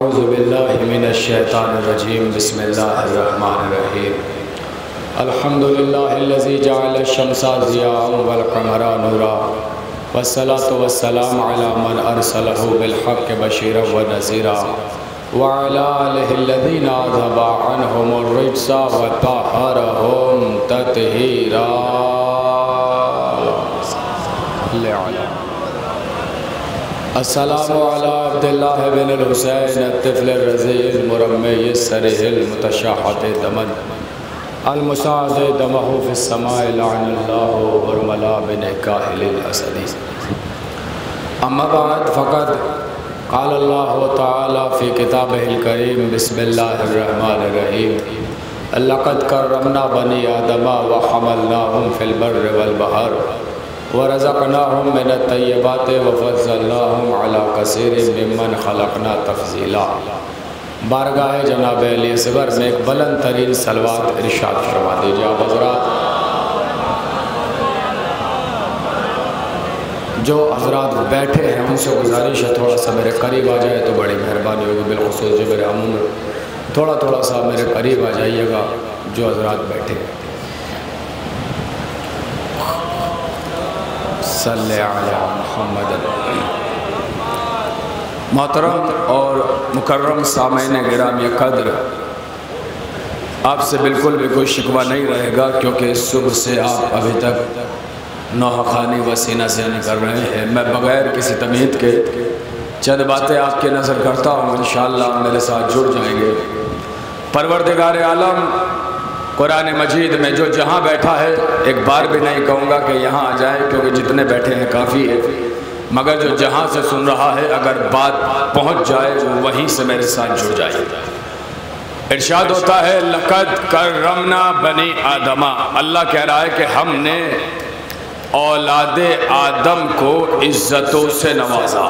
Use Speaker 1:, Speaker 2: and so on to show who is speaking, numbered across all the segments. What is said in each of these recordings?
Speaker 1: اعوذ باللہ من الشیطان الرجیم بسم اللہ الرحمن الرحیم الحمدللہ الذی جعل الشمس ضیاء والقمر نورا والصلاة والسلام علی من ارسلہ بالحق بشیرا ونذیرا وعلی آلہ الذین اذھب عنہم الرجس وطہرہم تطہیرا۔ السلام علی عبداللہ بن الحسین الطفل الرضیع المرمع السرح المتشاحط دمن المساعد دمہ فی السماء لعن اللہ برملا بن کاہل الاسدی۔ اما بعد فقد قال اللہ تعالی فی کتابہ الکریم بسم اللہ الرحمن الرحیم لقد کرمنا بنی آدم وحملناہم فی البر والبحر ورزقناہم من الطیبات وفضلناہم علی کثیر ممن خلقنا تفضیلا۔ بارگاہ جناب علی اصغر میں ایک بلند ترین صلوات ارشاد فرما دیجئے آپ حضرات۔ جو حضرات بیٹھے ہیں ان سے گزارش ہے تھوڑا سا میرے قریب آ جائے تو بڑی مہربانی ہوگی، بالخصوص جو میرے عموم تھوڑا سا میرے قریب آ جائیے گا جو حضرات بیٹھے ہیں۔ صلی علی محمد۔ محترم اور مکرم سامعین گرامی قدر، آپ سے بالکل بھی کوئی شکوہ نہیں رہے گا کیونکہ صبح سے آپ ابھی تک نوحہ خوانی و سینہ سینی کر رہے ہیں۔ میں بغیر کسی تمہید کے چند باتیں آپ کے نظر کرتا ہوں، انشاءاللہ میرے ساتھ جڑ جائیں گے۔ پروردگار عالم قرآن مجید میں جو جہاں بیٹھا ہے، ایک بار بھی نہیں کہوں گا کہ یہاں آ جائے کیونکہ جتنے بیٹھے ہیں کافی ہے، مگر جو جہاں سے سن رہا ہے اگر بات پہنچ جائے وہیں سے میرے ساتھ جڑ جائے۔ ارشاد ہوتا ہے لقد کرمنا بنی آدم، اللہ کہہ رہا ہے کہ ہم نے اولاد آدم کو عزتوں سے نوازا۔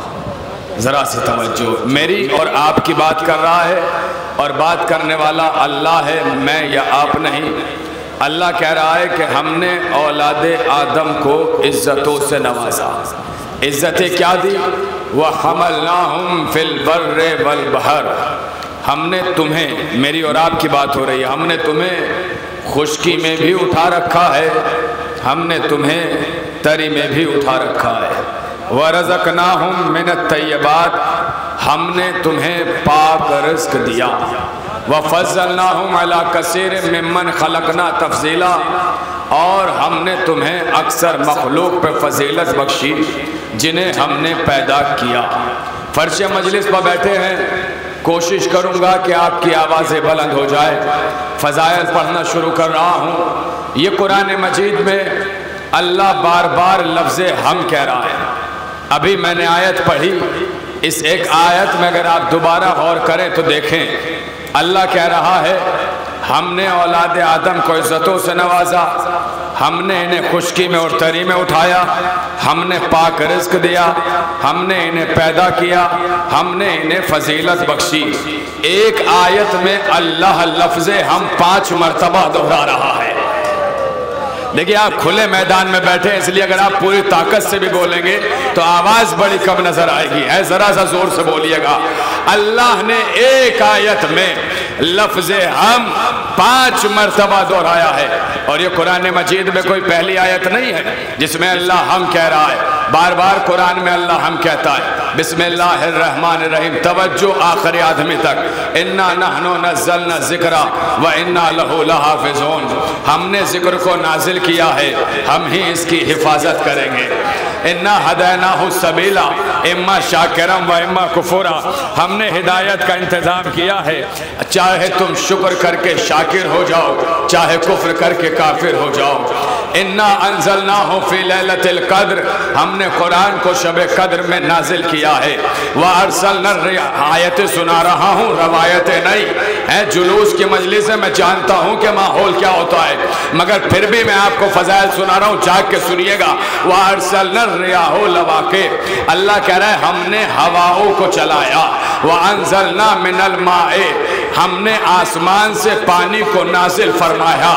Speaker 1: ذرا سی توجہ، میری اور آپ کی بات کر رہا ہے اور بات کرنے والا اللہ ہے، میں یا آپ نہیں۔ اللہ کہہ رہا ہے کہ ہم نے اولاد آدم کو عزتوں سے نوازا۔ عزتیں کیا دی؟ وَحَمَلْنَاهُمْ فِي الْبَرِّ وَالْبَحْرِ، ہم نے تمہیں، میری اور آپ کی بات ہو رہی ہے، ہم نے تمہیں خشکی میں بھی اٹھا رکھا ہے، ہم نے تمہیں تری میں بھی اٹھا رکھا ہے۔ وَرَزَقْنَاهُمْ مِنَ الطَّيِّبَاتِ، ہم نے تمہیں پاک رزق دیا۔ وَفَضَّلْنَاهُمْ عَلَى كَثِيرٍ مِّمَّنْ خَلَقْنَا تَفْضِيلًا، اور ہم نے تمہیں اکثر مخلوق پہ فضیلت بخشی جنہیں ہم نے پیدا کیا۔ فرش مجلس پر بیٹھے ہیں، کوشش کروں گا کہ آپ کی آوازیں بلند ہو جائے۔ فضائل پڑھنا شروع کر رہا ہوں۔ یہ قرآن مجید میں اللہ بار بار لفظ ہم کہہ رہا ہے۔ ابھی میں نے آیت پڑھی، اس ایک آیت میں اگر آپ دوبارہ غور کریں تو دیکھیں اللہ کہہ رہا ہے ہم نے اولاد آدم کو عزتوں سے نوازا، ہم نے انہیں خشکی میں اور تری میں اٹھایا، ہم نے پاک رزق دیا، ہم نے انہیں پیدا کیا، ہم نے انہیں فضیلت بخشی۔ ایک آیت میں اللہ لفظ ہم 5 مرتبہ دہرا رہا ہے۔ دیکھیں آپ کھلے میدان میں بیٹھے ہیں، اس لیے اگر آپ پوری طاقت سے بھی بولیں گے تو آواز بڑی کم نظر آئے گی، ذرا سا زور سے بولیے گا۔ اللہ نے ایک آیت میں لفظ ہم 5 مرتبہ دہرایا ہے، اور یہ قرآن مجید میں کوئی پہلی آیت نہیں ہے جس میں اللہ ہم کہہ رہا ہے۔ بار بار قرآن میں اللہ ہم کہتا ہے۔ بسم اللہ الرحمن الرحیم، توجہ آخری آدمی تک۔ انا نحن نزلنا الذکر وانا لہ لحافظون، ہم نے ذکر کو نازل کیا ہے، ہم ہی اس کی حفاظت کریں گے۔ انا ہدیناہ السبیل اما شاکرا و اما کفورا، ہم نے ہدایت کا انتظام کیا ہے، چاہے تم شکر کر کے شاکر ہو جاؤ، چاہے کفر کر کے کافر ہو جاؤ۔ انا انزلناہ فی لیلۃ القدر، ہم نے قرآن کو شب قدر میں نازل کیا ہے۔ وارسلنا الرياح، آیتیں سنا رہا ہوں، روایتیں نہیں ہے۔ جلوس کی مجلس ہے، میں جانتا ہوں کہ ماحول کیا ہوتا ہے، مگر پھر بھی میں آپ کو فضائل سنا رہا ہوں، جاگ کے سنیے گا۔ وارسلنا الرياح لواقع، اللہ کہہ رہا ہے ہم نے ہواؤں کو چلایا۔ وانزلنا من الماء، ہم نے آسمان سے پانی کو نازل فرمایا۔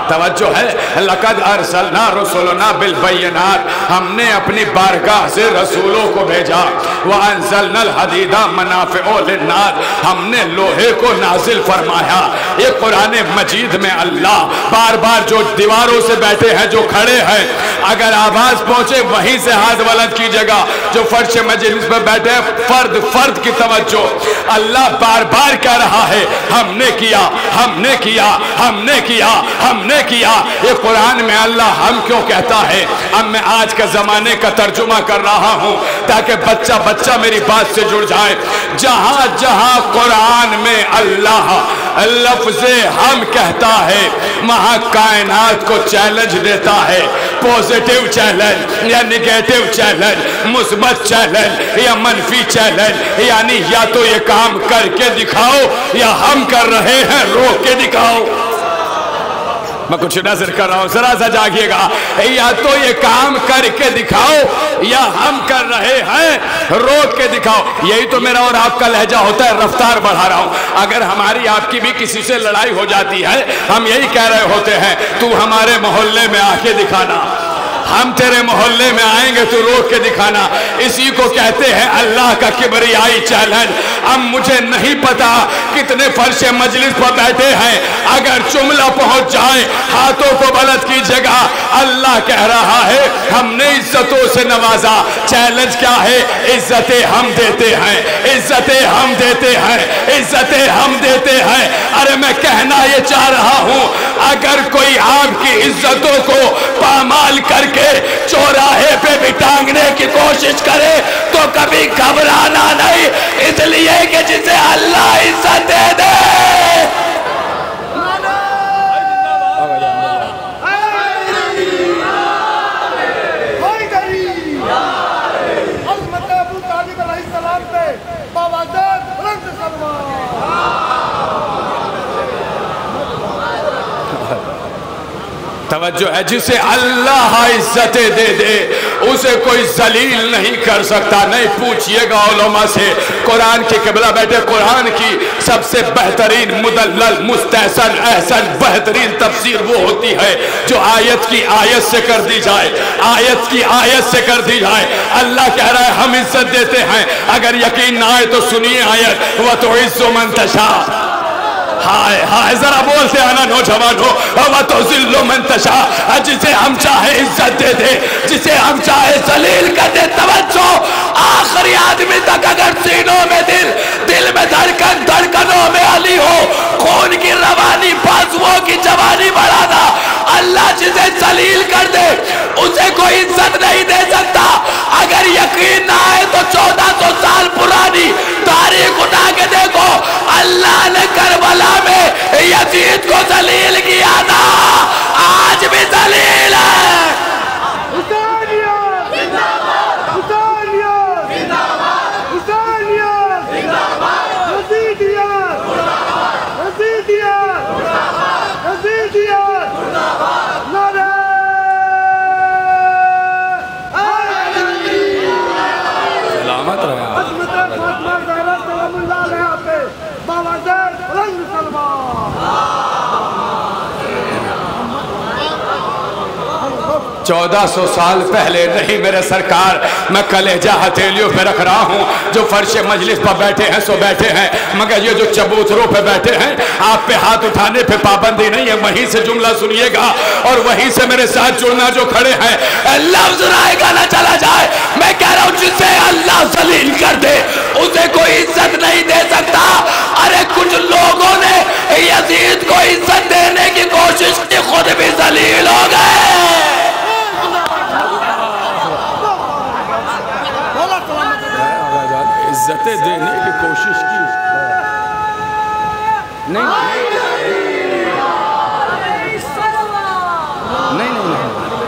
Speaker 1: توجہ ہے، لقد ارسلنا رسلنا بالبینات، ہم نے اپنی بارگاہ سے رسولوں کو بھیجا، وانزلنا الحدید منافع للناس، ہم نے لوہے کو نازل فرمایا۔ یہ قرآن مجید میں اللہ بار بار جو دیواروں سے بیٹھے ہیں، جو کھڑے ہیں، اگر آواز پہنچے وہیں سے ہاتھ بلند کیجئے گا، جو فرش مجلس پر بیٹھے ہیں، فرد فرد کی توجہ، اللہ بار بار کہہ رہا ہے ہم نے کیا، ہم نے کیا، ہم نے کیا، ہم نے کیا۔ یہ قرآن میں اللہ ہم کیوں کہتا ہے؟ اب میں آج کا زمانے کا ترجمہ کر رہا ہوں تاکہ بچہ بچہ میری بات سے جڑ جائے۔ جہاں جہاں قرآن میں اللہ لفظ ہم کہتا ہے، وہاں کائنات کو چیلنج دیتا ہے، پوزیٹیو چیلنج یا نیگیٹو چیلنج، مثبت چیلنج یا منفی چیلنج، یعنی یا تو یہ کام کر کے دکھاؤ یا ہم کر رہے ہیں روک کے دکھاؤ۔ میں کچھ نظر کر رہا ہوں، ذرا سا جاگیے گا، یا تو یہ کام کر کے دکھاؤ یا ہم کر رہے ہیں روک کے دکھاؤ۔ یہی تو میرا اور آپ کا لہجہ ہوتا ہے، رفتار بڑھا رہا ہوں۔ اگر ہماری آپ کی بھی کسی سے لڑائی ہو جاتی ہے، ہم یہی کہہ رہے ہوتے ہیں تو ہمارے محلے میں آ کے دکھانا، ہم تیرے محلے میں آئیں گے تو روک کے دکھانا۔ اسی کو کہتے ہیں اللہ کا کبریائی چیلنج۔ اب مجھے نہیں پتا کتنے فرش مجلس پر بیٹھے ہیں، اگر جملہ پہنچ جائے ہاتھوں کو بلند کیجیے گا۔ اللہ کہہ رہا ہے ہم نے عزتوں سے نوازا۔ چیلنج کیا ہے؟ عزتیں ہم دیتے ہیں، عزتیں ہم دیتے ہیں، عزتیں ہم دیتے ہیں۔ ارے میں کہنا یہ چاہ رہا ہوں، اگر کوئی آپ کی عزتوں کو پامال کر کے چوراہے پہ بھی ٹانگنے کی کوشش کرے تو کبھی گھبرانا نہیں، اس لیے کہ جسے اللہ عزت دے دے۔ توجہ ہے، جسے اللہ عزتیں دے دے اسے کوئی ذلیل نہیں کر سکتا۔ نہیں پوچھئے گا علماء سے، قرآن کی قبلہ بیٹھے، قرآن کی سب سے بہترین مدلل مستحسن احسن بہترین تفسیر وہ ہوتی ہے جو آیت کی آیت سے کر دی جائے، آیت کی آیت سے کر دی جائے۔ اللہ کہہ رہا ہے ہم عزت دیتے ہیں، اگر یقین نہ آئے تو سنیے آیت وَتُعِزُّ مَن تَشَاءُ۔ ہائے ہائے ذرا بولتے آنا نوجوانوں، وَتُذِلُّ مَن تَشَاءُ، جسے ہم چاہے عزت دے دے، جسے ہم چاہے ذلیل کر دے۔ توجہ، آخری آدمی تک اگر سینوں میں دل میں دھڑکنوں میں علی ہو، خون کی روانی بازوؤں کی جوانی بڑھانا، اللہ جسے ذلیل کر دے اسے کوئی عزت نہیں دے سکتا۔ اگر یقین نہ آئے تو 1400 سال پرانی تاریخ اٹھا کے دیکھو، اللہ نے کربلا میں یزید کو ذلیل کیا تھا، آج بھی ذلیل ہے۔ چودہ سو سال پہلے نہیں میرے سرکار، میں کلیجہ ہتھیلیوں پہ رکھ رہا ہوں، جو فرش مجلس پر بیٹھے ہیں سو بیٹھے ہیں، مگر یہ جو چبوتروں پہ بیٹھے ہیں آپ پہ ہاتھ اٹھانے پہ پابندی نہیں ہے۔ وہیں سے جملہ سنیے گا اور وہیں سے میرے ساتھ جڑنا، جو کھڑے ہیں لفظ رائے گا نہ چلا جائے۔ میں کہہ رہا ہوں جسے اللہ ذلیل کر دے اسے کوئی عزت نہیں دے سکتا۔ ارے کچھ لوگوں نے یزید کو عزت دینے کی کوشش کی، خود بھی ذلیل ہو گئے۔ عزتیں دینے کی کوشش کی، نہیں،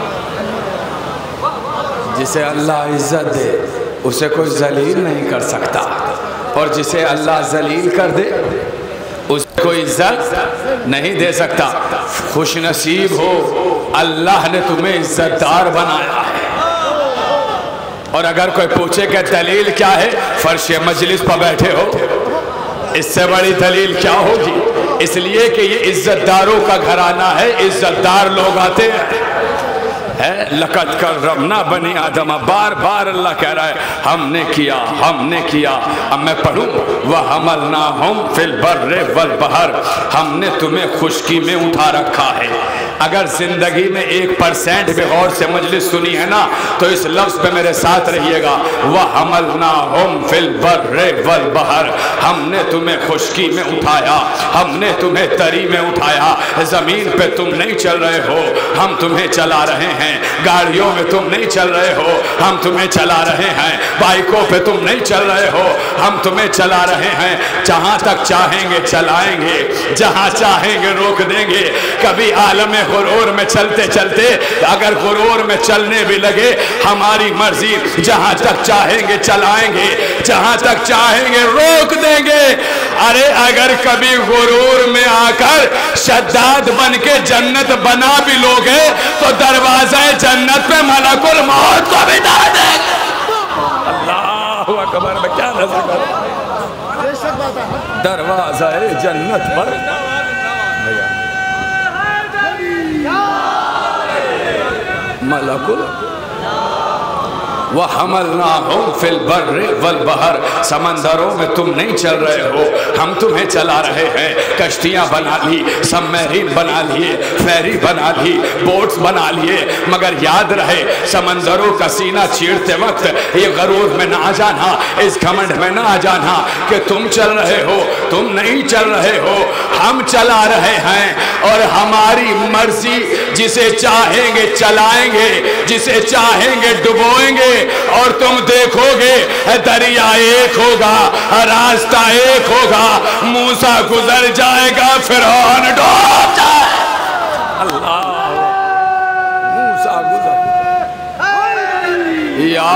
Speaker 1: جسے اللہ عزت دے اسے کوئی ذلیل نہیں کر سکتا، اور جسے اللہ ذلیل کر دے اسے کوئی عزت نہیں دے سکتا۔ خوش نصیب ہو اللہ نے تمہیں عزت دار بنایا ہے۔ اور اگر کوئی پوچھے کہ دلیل کیا ہے، فرش مجلس پر بیٹھے ہو، اس سے بڑی دلیل کیا ہوگی؟ اس لیے کہ یہ عزت داروں کا گھرانہ ہے، عزت دار لوگ آتے ہیں۔ لقد کرمنا بنی آدم، بار بار اللہ کہہ رہا ہے ہم نے کیا، ہم نے کیا۔ اب میں پڑھوں وَحَمَلْنَاهُمْ فِي الْبَرِّ وَالْبَحْرِ، ہم نے تمہیں خشکی میں اٹھا رکھا ہے۔ اگر زندگی میں 1% بھی غور سے مجلس سنی ہے نا تو اس لفظ پہ میرے ساتھ رہیے گا، وَحَمَلْنَاهُمْ فِي الْبَرِّ وَالْبَحْرِ، ہم نے تمہیں خشکی میں اٹھایا، ہم نے تمہیں تری میں اٹھایا۔ زمین پہ تم نہیں چل رہے ہو، ہم تمہیں چلا رہے ہیں۔ گاڑیوں میں تم نہیں چل رہے ہو، ہم تمہیں چلا رہے ہیں۔ بائکوں پہ تم نہیں چل رہے ہو، ہم تمہیں چلا رہے ہیں۔ جہاں تک چاہیں گے چلائیں گے، جہاں چاہیں گے روک دیں گے۔ کبھی عالم غرور میں چلتے چلتے اگر غرور میں چلنے بھی لگے ہماری مرضی، جہاں تک چاہیں گے چلائیں گے، جہاں تک چاہیں گے روک دیں گے۔ ارے اگر کبھی غرور میں آ کر شداد بن کے جنت بنا بھی لوگے تو دروازہ جنت پہ ملک الموت کو بھی دے دیں گے۔ اللہ اکبر، میں کیا نظر کر دروازہ جنت پر ملک وَحَمَلْنَاهُمْ فِي الْبَرِّ وَالْبَحْرِ، سمندروں میں تم نہیں چل رہے ہو، ہم تمہیں چلا رہے ہیں۔ کشتیاں بنا لی، سب مہرین بنا لیے، فیری بنا لی، بوٹس بنا لیے، مگر یاد رہے سمندروں کا سینہ چیرتے وقت یہ غرور میں نہ آ جانا، اس گھمنڈ میں نہ آ جانا کہ تم چل رہے ہو، تم نہیں چل رہے ہو، ہم چلا رہے ہیں اور ہماری مرضی، جسے چاہیں گے چلائیں گے، جسے چاہیں گے ڈبوئیں گے، اور تم دیکھو گے دریا ایک ہوگا، راستہ ایک ہوگا، موسیٰ گزر جائے گا، فرعون ڈوب جائے گا۔ اللہ، موسیٰ گزر یا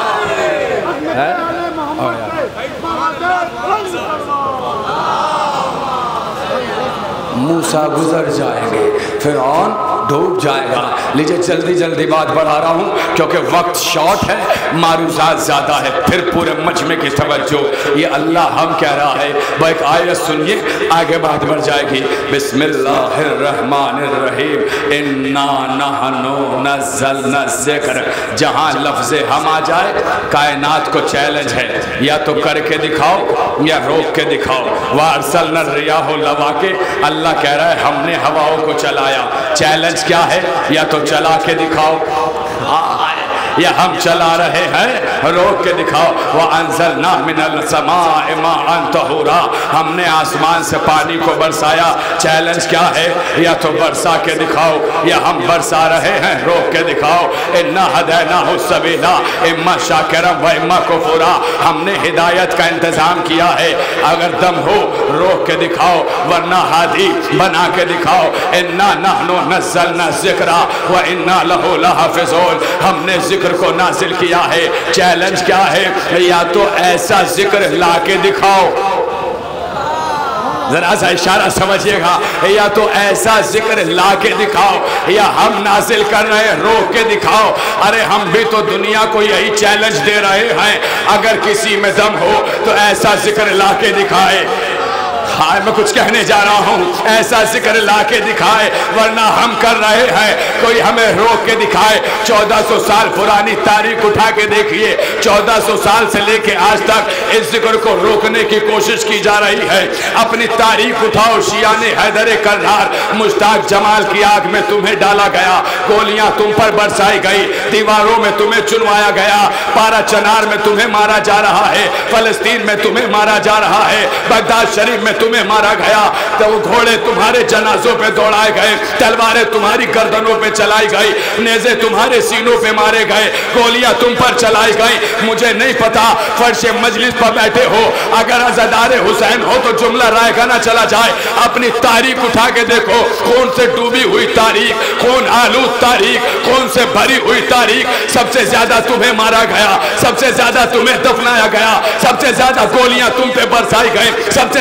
Speaker 1: موسیٰ گزر جائیں گے، فرعون ڈوب جائے گا۔ لیجئے جلدی جلدی بات بڑھا رہا ہوں کیونکہ وقت شارٹ ہے، معروضات زیادہ ہے، پھر پورے مجمع کی توجہ یہ اللہ ہم کہہ رہا ہے۔ وہ ایک آیت سنیے، آگے بات بڑھ جائے گی۔ بسم اللہ الرحمن الرحیم، انا نحن نزلنا الذکر، جہاں لفظ ہم آ جائے کائنات کو چیلنج ہے، یا تو کر کے دکھاؤ یا روک کے دکھاؤ۔ وارسلنا الریاح لواقع، اللہ کہہ رہا ہے ہم نے ہواؤں کو چلایا۔ چیلنج کیا ہے؟ یا تو چلا کے دکھاؤ یا ہم چلا رہے ہیں، روک کے دکھاؤ۔ وَأَنزَلْنَا مِنَ السَّمَاءِ مَاءً طَهُورًا، ہم نے آسمان سے پانی کو برسایا۔ چیلنج کیا ہے؟ یا تو برسا کے دکھاؤ یا ہم برسا رہے ہیں، روک کے دکھاؤ۔ إِنَّا هَدَيْنَاهُ السَّبِيلَ إِمَّا شَاكِرًا وَإِمَّا كَفُورًا، ہم نے ہدایت کا انتظام کیا ہے، اگر دم ہو روک کے دکھاؤ ورنہ ہادی بنا کے دکھاؤ۔ إِنَّا نَحْنُ نَزَّلْنَا الذِّكْرَ وَإِنَّا لَهُ لَحَافِظُونَ، ہم نے ذکر کو نازل کیا ہے۔ چیلنج کیا ہے؟ یا تو ایسا ذکر لا کے دکھاؤ، ذرا سا اشارہ سمجھئے گا، یا تو ایسا ذکر لا کے دکھاؤ یا ہم نازل کر رہے ہیں، روک کے دکھاؤ۔ ارے ہم بھی تو دنیا کو یہی چیلنج دے رہے ہیں، اگر کسی میں دم ہو تو ایسا ذکر لا کے دکھائے۔ ہاں میں کچھ کہنے جا رہا ہوں، ایسا ذکر لا کے دکھائے، ورنہ ہم کر رہے ہیں کوئی ہمیں روک کے دکھائے۔ 1400 سال پرانی تاریخ اٹھا کے دیکھئے، 1400 سال سے لے کے آج تک اس ذکر کو روکنے کی کوشش کی جا رہی ہے۔ اپنی تاریخ اٹھاؤ، شیعان حیدر کرار مشتاق جمال کی آگ میں تمہیں ڈالا گیا، گولیاں تم پر برسائی گئی، دیواروں میں تمہیں چنوایا گیا، پارا چنار میں تمہیں مارا جا رہا ہے، فلسطین میں تمہیں مارا جا رہا ہے، بغداد شریف میں تمہیں مارا گیا، تو وہ گھوڑے تمہارے جنازوں پہ دوڑائے گئے، تلواریں تمہاری گردنوں پہ چلائی گئی، نیزے تمہارے سینوں پہ مارے گئے، گولیاں تم پر چلائی گئی۔ مجھے نہیں پتا فرش مجلس پر بیٹھے ہو، اگر عزادار حسین ہو تو جملہ رائے گا نہ چلا جائے۔ اپنی تاریخ اٹھا کے دیکھو، خون سے ڈوبی ہوئی تاریخ، خون آلود تاریخ، خون سے بھری ہوئی تاریخ، سب سے زیادہ تمہیں مارا گیا، سب سے زیادہ تمہیں دفنایا گیا، سب سے زیادہ گولیاں تم پہ برسائی گئی، سب سے زیادہ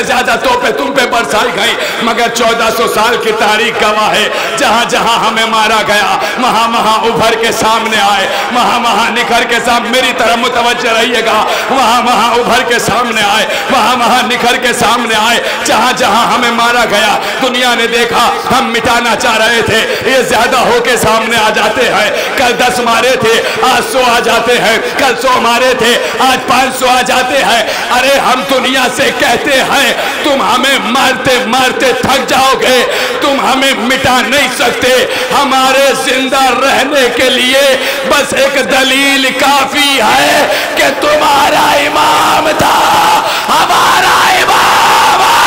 Speaker 1: لذتوں پہ تم پہ برسائی گئی، مگر 1400 سال کی تاریخ گواہ ہے جہاں جہاں ہمیں مارا گیا وہاں وہاں ابھر کے سامنے آئے، وہاں وہاں نکھر کے سامنے، میری طرف متوجہ رہیے گا، وہاں وہاں ابھر کے سامنے آئے، وہاں وہاں نکھر کے سامنے آئے، جہاں جہاں ہمیں مارا گیا دنیا نے دیکھا ہم مٹانا چاہ رہے تھے، یہ زیادہ ہو کے سامنے آ جاتے ہیں، کل 10 مارے تھے آج 100 آ جاتے ہیں، کل 100 مارے تھے آج 500 آ جاتے ہیں۔ ارے ہم دنیا سے کہتے ہیں تم ہمیں مارتے مارتے تھک جاؤ گے، تم ہمیں مٹا نہیں سکتے، ہمارے زندہ رہنے کے لیے بس ایک دلیل کافی ہے کہ تمہارا امام تھا، ہمارا امام ہے۔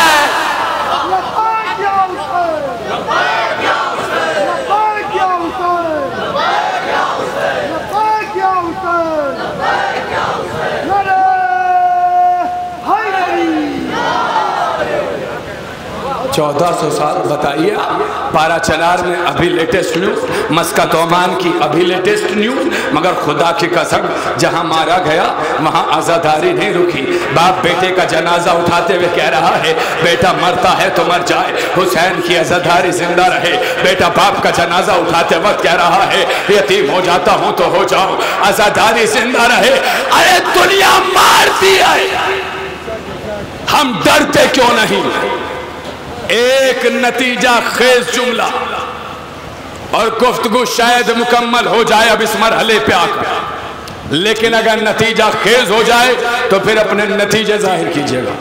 Speaker 1: چودہ 1400 سال بتائیے، پارا چنار میں ابھی لیٹسٹ نیوز، مسکت عمان کی ابھی لیٹسٹ نیوز، مگر خدا کی قسم جہاں مارا گیا وہاں عزاداری نہیں رکی۔ باپ بیٹے کا جنازہ اٹھاتے ہوئے کہہ رہا ہے بیٹا مرتا ہے تو مر جائے، حسین کی عزاداری زندہ رہے۔ بیٹا باپ کا جنازہ اٹھاتے وقت کہہ رہا ہے یتیم ہو جاتا ہوں تو ہو جاؤں، عزاداری زندہ رہے۔ ارے دنیا مارتی ہے، ہم ڈرتے کیوں نہیں؟ ایک نتیجہ خیز جملہ اور گفتگو شاید مکمل ہو جائے اب اس مرحلے پہ آ کر، لیکن اگر نتیجہ خیز ہو جائے تو پھر اپنے نتیجے ظاہر کیجئے گا۔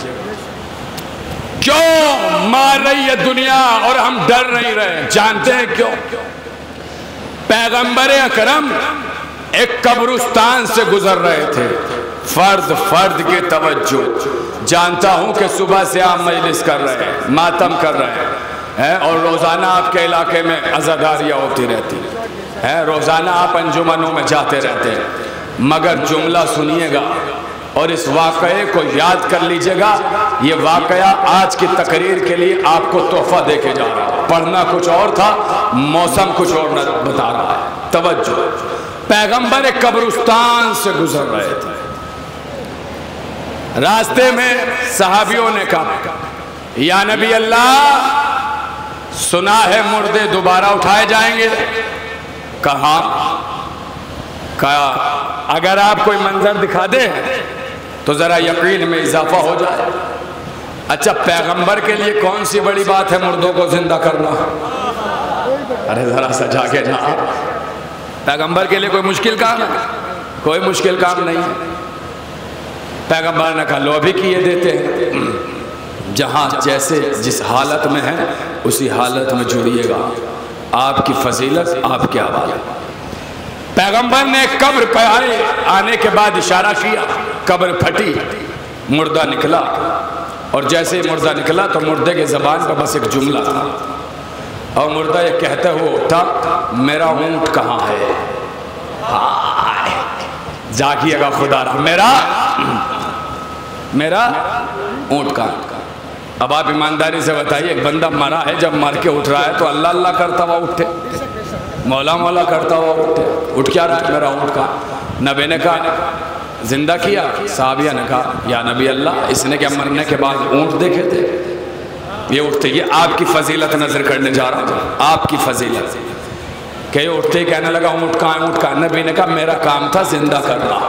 Speaker 1: کیوں مار رہی ہے دنیا اور ہم ڈر نہیں رہے؟ جانتے ہیں کیوں؟ پیغمبر اکرم ایک قبرستان سے گزر رہے تھے، فرد فرد کی توجہ، جانتا ہوں کہ صبح سے آپ مجلس کر رہے ہیں، ماتم کر رہے ہیں، اور روزانہ آپ کے علاقے میں عزاداریاں ہوتی رہتی ہیں، روزانہ آپ انجمنوں میں جاتے رہتے ہیں، مگر جملہ سنیے گا اور اس واقعے کو یاد کر لیجئے گا۔ یہ واقعہ آج کی تقریر کے لیے آپ کو تحفہ دے کے جا رہا ہے، پڑھنا کچھ اور تھا، موسم کچھ اور بتا رہا ہے۔ توجہ، پیغمبر ایک قبرستان سے گزر رہے تھے، راستے میں صحابیوں نے کہا یا نبی اللہ سنا ہے مردے دوبارہ اٹھائے جائیں گے؟ کہا اگر آپ کوئی منظر دکھا دیں تو ذرا یقین میں اضافہ ہو جائے۔ اچھا پیغمبر کے لیے کون سی بڑی بات ہے مردوں کو زندہ کرنا؟ ارے ذرا سجا کے جا، پیغمبر کے لیے کوئی مشکل کام ہے؟ کوئی مشکل کام نہیں ہے۔ پیغمبر نے کہا لو ابھی کیے دیتے ہیں، جہاں جیسے جس حالت میں ہیں اسی حالت میں جڑیے گا، آپ کی فضیلت آپ کے حوالے۔ پیغمبر نے قبر پہ آنے کے بعد اشارہ کیا، قبر پھٹی، مردہ نکلا، اور جیسے ہی مردہ نکلا تو مردے کے زبان پر بس ایک جملہ تھا، اور مردہ یہ کہتے ہوئے اٹھا میرا اونٹ کہاں ہے؟ جاگیے گا خدا رہا، میرا اونٹ کہاں؟ اب آپ ایمانداری سے بتائیے، ایک بندہ مرا ہے، جب مر کے اٹھ رہا ہے تو اللہ اللہ کرتا ہوا اٹھے، مولا مولا کرتا ہوا اٹھے، اٹھ کیا رہا ہے؟ میرا اونٹ کہاں؟ نبی نے کہا زندہ کیا؟ صحابیہ نے کہا یا نبی اللہ اس نے کیا مرنے کے بعد اونٹ دیکھے تھے؟ یہ اٹھتے، یہ آپ کی فضیلت نظر کرنے جا رہا ہوں، آپ کی فضیلت، کہ یہ اٹھتے کہنے لگا اونٹ کہاں؟ اونٹ کہاں؟ نبی نے کہا میرا کام تھا زندہ کرنا،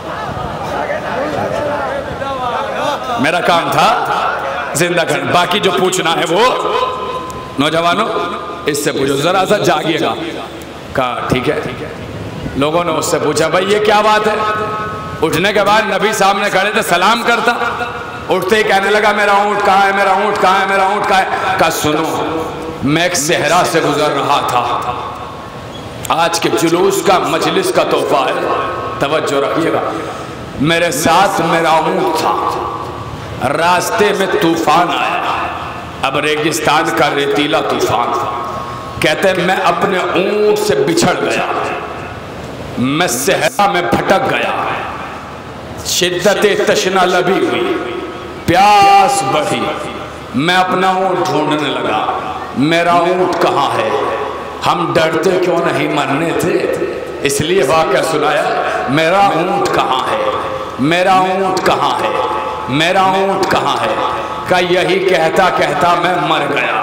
Speaker 1: میرا کام تھا زندہ کرنا، باقی جو پوچھنا ہے وہ نوجوانوں اس سے پوچھو، ذرا سا جاگیے گا۔ کہا ٹھیک ہے۔ لوگوں نے اس سے پوچھا بھائی یہ کیا بات ہے؟ اٹھنے کے بعد نبی سامنے کھڑے تھے، سلام کرتا، اٹھتے ہی کہنے لگا میرا اونٹ کہاں ہے؟ میرا اونٹ کہاں ہے؟ میرا اونٹ کہاں ہے؟ کہا سنو میں ایک صحرا سے گزر رہا تھا، آج کے جلوس کا مجلس کا تحفہ ہے، توجہ رکھیے گا، میرے ساتھ میرا اونٹ تھا، راستے میں طوفان آیا، اب ریگستان کا ریتیلا طوفان تھا، کہتے ہیں میں اپنے اونٹ سے بچھڑ گیا، میں صحرا میں بھٹک گیا، شدت تشنا لبی ہوئی، پیاس بڑھی، میں اپنا اونٹ ڈھونڈنے لگا، میرا اونٹ کہاں ہے؟ ہم ڈرتے کیوں نہیں؟ مرنے تھے، اس لیے واقعہ سنایا، میرا اونٹ کہاں ہے؟ میرا اونٹ کہاں ہے؟ میرا اونٹ کہاں ہے؟ کہ یہی کہتا کہتا میں مر گیا.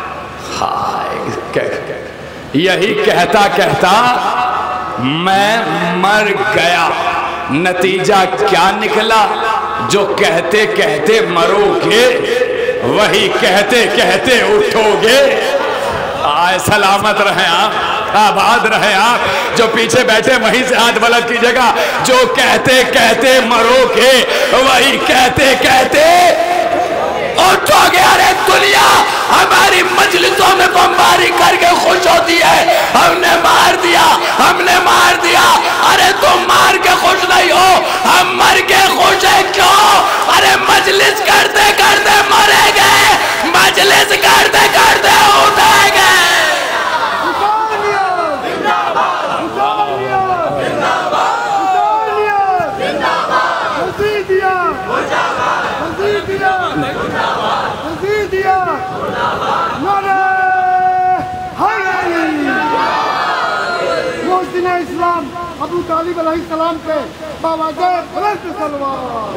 Speaker 1: یہی کہتا کہتا میں مر گیا. نتیجہ کیا نکلا؟ جو کہتے کہتے مرو گے وہی کہتے کہتے اٹھو گے. آئے سلامت رہیں آپ، آباد رہیں آپ. جو پیچھے بیٹھے وہیں سے ہاتھ بلند کیجئے گا. جو کہتے کہتے مرو گے وہی کہتے کہتے اٹھو گے. ارے دنیا ہماری مجلسوں میں بمباری کر کے خوش ہوتی ہے، ہم نے مار دیا، ہم نے مار دیا. ارے تم مار کے خوش نہیں ہو، ہم مر کے خوش ہیں. کیوں؟ ارے مجلس کرتے کرتے مرے گئے، مجلس کرتے کرتے اٹھے گئے.
Speaker 2: اسلام ابو طالب علیہ السلام پہ باوجہ بلند سلوات.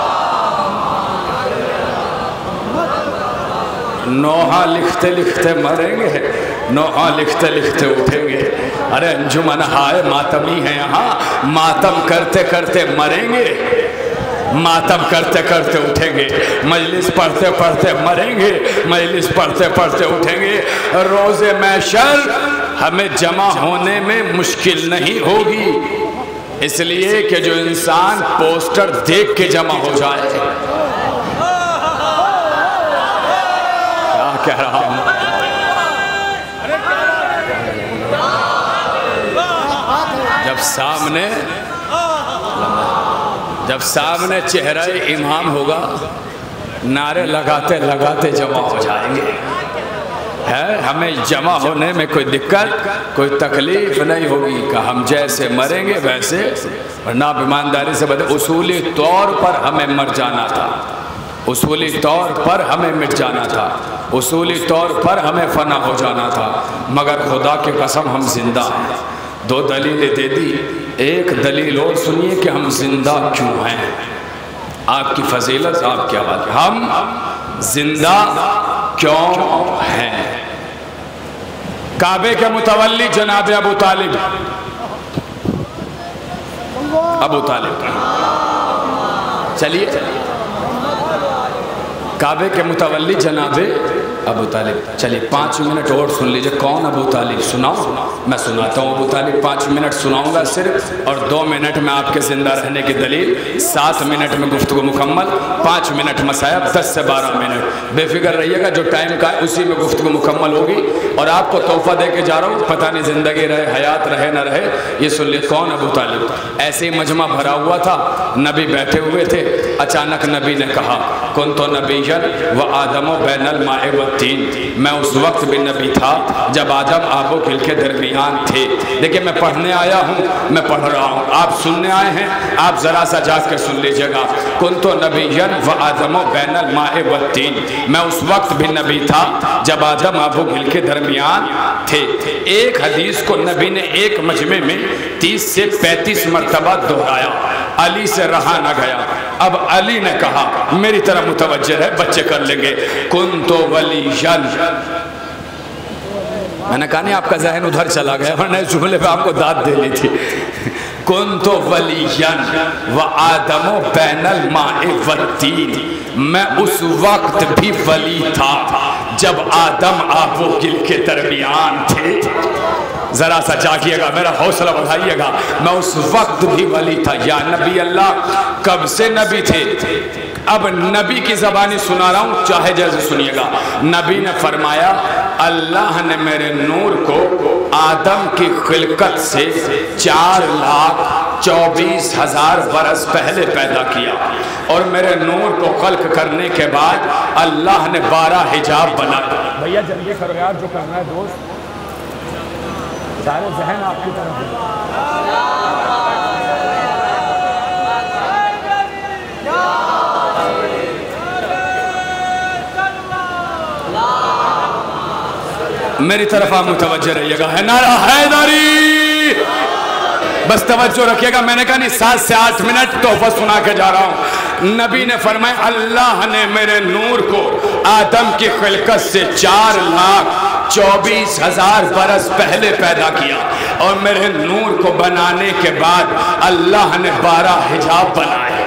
Speaker 1: نوحہ لکھتے لکھتے مریں گے، نوحہ لکھتے لکھتے اٹھیں گے. ارے انجمن ہائے ماتمی ہیں یہاں، ماتم کرتے کرتے مریں گے، ماتم کرتے کرتے اٹھیں گے. مجلس پڑھتے پڑھتے مریں گے، مجلس پڑھتے پڑھتے اٹھیں گے. روز محشر ہمیں جمع ہونے میں مشکل نہیں ہوگی، اس لیے کہ جو انسان پوسٹر دیکھ کے جمع ہو جائے. کیا کہہ رہا ہوں؟ جب سامنے چہرہ امام ہوگا، نعرے لگاتے لگاتے جمع ہو جائیں گے. ہمیں جمع ہونے میں کوئی دقت کوئی تکلیف نہیں ہوگی کہ ہم جیسے مریں گے ویسے. ورنہ ایمانداری سے بتائیں، اصولی طور پر ہمیں مر جانا تھا، اصولی طور پر ہمیں مٹ جانا تھا، اصولی طور پر ہمیں فنا ہو جانا تھا. مگر خدا کی قسم ہم زندہ ہیں. 2 دلیلیں دے دی، ایک دلیل اور سنیے کہ ہم زندہ کیوں ہیں. آپ کی فضیلت آپ کی آواز، ہم زندہ کیوں ہیں؟ کعبے کے متولی جناب ابو طالب، ابو طالب. چلیے کعبے کے متولی جناب ابو طالب. چلیے 5 منٹ اور سن لیجئے. کون ابو طالب؟ سناؤ، میں سناتا ہوں. ابو طالب 5 منٹ سناؤں گا صرف، اور 2 منٹ میں آپ کے زندہ رہنے کی دلیل. 7 منٹ میں گفتگو مکمل، 5 منٹ مسائب، 10 سے 12 منٹ. بے فکر رہیے گا، جو ٹائم کا ہے اسی میں گفتگو مکمل ہوگی. اور آپ کو تحفہ دے کے جا رہا ہوں، پتہ نہیں زندگی رہے حیات رہے نہ رہے. یہ سن لیے کون ابو طالب. ایسے ہی مجمع بھرا ہوا تھا، نبی بیٹھے ہوئے تھے. اچانک نبی نے کہا کنت نبیًا وآدم بین الماء والطین. میں اس وقت بھی نبی تھا جب آدم آب و گل کے درمیان تھے. دیکھیں میں پڑھنے آیا ہوں، میں پڑھ رہا ہوں، آپ سننے آئے ہیں، آپ ذرا سا جا کے سن لیجئے گا. کنت نبیًا وآدم بین الماء والطین. میں اس وقت بھی نبی تھا جب آدم آب و گل کے درمیان تھے. ایک حدیث کو نبی نے ایک مجمع میں 30 سے 35 مرتبہ دہرایا. علی سے رہا نہ گیا. اب علی نے کہا، میری طرح متوجہ ہے، بچے کر لیں گے. کنتو ولیًا. میں نے کہا نہیں آپ کا ذہن ادھر چلا گیا، ورنہ اس جملے پہ آپ کو داد دینی تھی. کنتو ولیًا وآدم بین الماء والطین. میں اس وقت بھی ولی تھا جب آدم آب و گل کے درمیان تھے. ذرا سا جاگیے گا، میرا حوصلہ بڑھائیے گا. میں اس وقت بھی ولی تھا. یا نبی اللہ، کب سے نبی تھے؟ اب نبی کی زبانی سنا رہا ہوں، چاہے جیسے سنیے گا. نبی نے فرمایا اللہ نے میرے نور کو آدم کی خلقت سے 4,24,000 برس پہلے پیدا کیا، اور میرے نور کو خلق کرنے کے بعد اللہ نے 12 حجاب بنایا. بھیا جلدی کرو یار، جو کرنا ہے دوست، سارے ذہن آپ کی طرف ہے. میری طرف آپ متوجہ رہیے گا. ہے نعرہ حیدری. بس توجہ رکھیے گا. میں نے کہا نہیں 7 سے 8 منٹ تحفہ سنا کے جا رہا ہوں. نبی نے فرمایا اللہ نے میرے نور کو آدم کی خلقت سے 4,24,000 برس پہلے پیدا کیا، اور میرے نور کو بنانے کے بعد اللہ نے 12 حجاب بنائے۔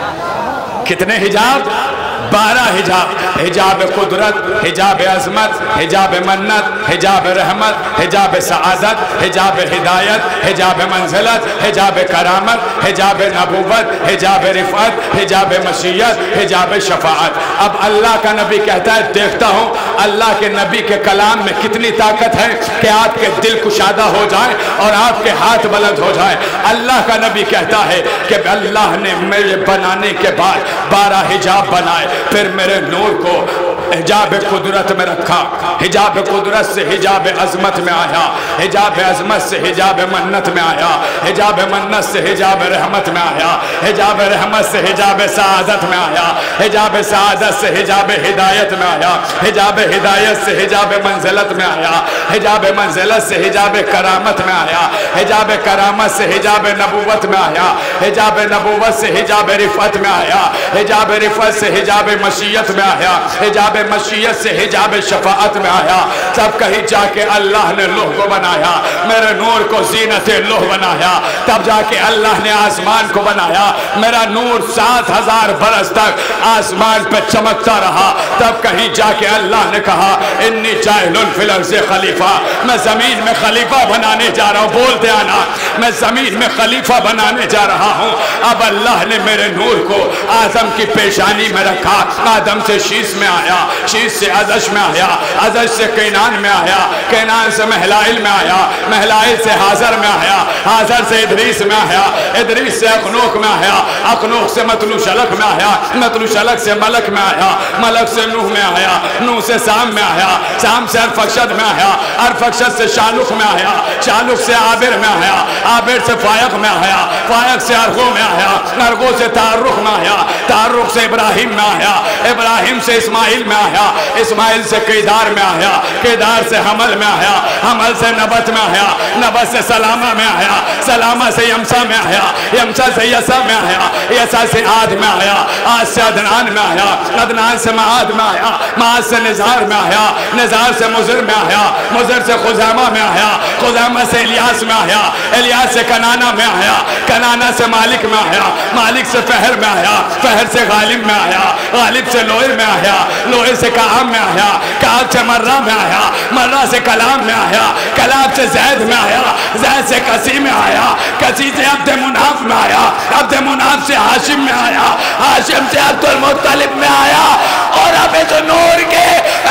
Speaker 1: کتنے حجاب؟ 12 حجاب۔ حجاب قدرت، حجاب عظمت، حجاب منت، حجاب رحمت، حجاب سعادت، حجاب ہدایت، حجاب منزلت، حجاب کرامت، حجاب نبوت، حجاب رفعت، حجاب مشیت، حجاب شفاعت۔ اب اللہ کا نبی کہتا ہے دیکھتا ہوں اللہ کے نبی کے کلام میں کتنی طاقت ہے کہ آپ کے دل کشادہ ہو جائے اور آپ کے ہاتھ بلند ہو جائے۔ اللہ کا نبی کہتا ہے کہ اللہ نے میرے بنانے کے بعد 12 حجاب بنائے، پھر میرے نور کو حجاب قدرت میں رکھا، حجاب قدرت سے حجاب عظمت میں آیا، حجاب عظمت سے حجاب منت میں آیا، حجاب منت سے حجاب رحمت میں آیا، حجاب رحمت سے حجاب سعادت میں آیا، حجاب سعادت سے حجاب ہدایت میں آیا، حجاب ہدایت سے حجاب منزلت میں آیا، حجاب منزلت سے حجاب کرامت میں آیا، حجاب کرامت سے حجاب نبوت میں آیا، حجاب نبوت سے حجاب رفعت میں آیا، حجاب رفعت سے حجاب مشیت میں آیا، حجاب مشیت سے حجاب شفاعت میں آیا۔ تب کہیں جا کے اللہ نے لوح کو بنایا، میرے نور کو زینت لوح بنایا، تب جا کے اللہ نے آسمان کو بنایا، میرا نور 7,000 برس تک آسمان پہ چمکتا رہا۔ تب کہیں جا کے اللہ نے کہا انی جاعل فی الارض خلیفہ، میں زمین میں خلیفہ بنانے جا رہا ہوں، بولتے آنا میں زمین میں خلیفہ بنانے جا رہا ہوں۔ اب اللہ نے میرے نور کو آدم کی پیشانی میں رکھا، آدم سے شیش میں آیا، شیش سے عزش میں آیا، عزش سے کینان میں آیا، کینان سے مہلائل میں آیا، مہلائل سے حاضر میں آیا، حاضر سے ادریس میں آیا، ادریس سے اخنوک میں آیا، اخنوک سے مطلو شلک میں آیا، مطلو شلک سے ملک میں آیا، ملک سے نوح میں آیا، نوح سے سام میں آیا، سام سے ارفخشد میں آیا، ارفخشد سے شالوخ میں آیا، شالوخ سے عابر میں آیا، عابر سے فائق میں آیا، فائق سے ارغو میں آیا، ارغو سے تعرخ میں آیا، تعرخ سے ابراہیم میں آیا، ابراہیم سے اسماعیل میں آیا، اسماعیل سے قیدار میں آیا، قیدار سے حمل میں آیا، حمل سے نبت میں آیا، نبت سے سلامہ میں آیا، سلامہ سے یمسا میں آیا، یمسا سے یسا میں آیا، یسا سے عاد میں آیا، عاد سے عدنان میں آیا، عدنان سے معاد میں آیا، معاد سے نزار میں آیا، نزار سے مزر میں آیا، مزر سے خزامہ میں آیا، خزامہ سے الیاس میں آیا، الیاس سے کنانہ میں آیا، کنانہ سے مالک میں آیا، مالک سے فہر میں آیا، فہر سے غالب میں آیا، غالب سے لوئر میں آیا، لوئر سے کعب میں آیا، کعب سے مرہ میں آیا، مرہ سے کلام میں آیا، کلام سے زید میں آیا، زید سے کسی میں آیا، کسی سے عبد مناف میں آیا، عبد مناف سے ہاشم میں آیا، ہاشم سے عبد المطلب میں آیا، اور اب اس نور کے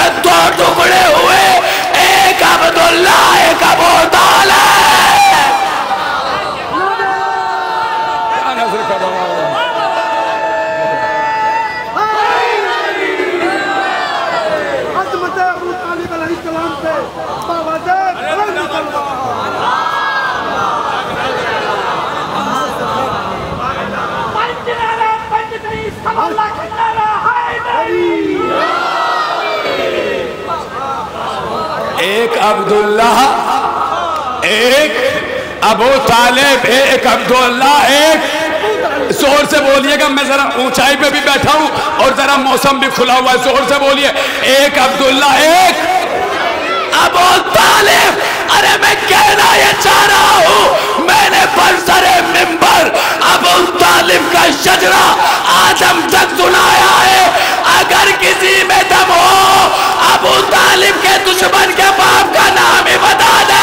Speaker 1: 2 ٹکڑے ہوئے، ایک عبداللہ ایک ابو طالب۔ ایک عبداللہ ایک ابو طالب، ایک عبداللہ ایک، زور سے بولیے گا، میں ذرا اونچائی پہ بھی بیٹھا ہوں اور ذرا موسم بھی کھلا ہوا ہے، زور سے بولیے ایک عبداللہ ایک ابو طالب۔ ارے میں کہنا یہ چاہ رہا ہوں، میں نے برسر منبر ابو طالب کا شجرہ آدم تک سنایا ہے، اگر کسی میں دم ہو ابو طالب کے دشمن کے باپ کا نام ہی بتا دے۔